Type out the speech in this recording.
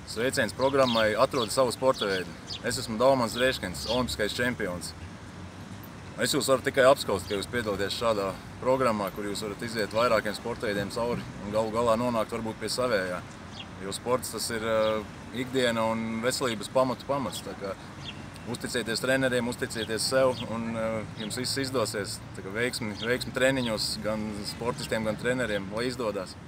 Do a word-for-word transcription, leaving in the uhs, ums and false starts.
Sveiciens programmai Atrodi savu sporta veidu. Es esmu Daumans Dreškins, olimpiskais čempions. Es jūs varu tikai apskaust, ka jūs piedalāties šādā programmā, kur jūs varat iziet vairākiem sporta veidiem cauri un galu galā nonākt varbūt pie savējā. Jo sports tas ir uh, ikdiena un veselības pamatu pamats. Tā kā uzticieties treneriem, uzticieties sev un uh, jums viss izdosies. Tā kā veiksmi, veiksmi treniņos gan sportistiem, gan treneriem, lai izdodas.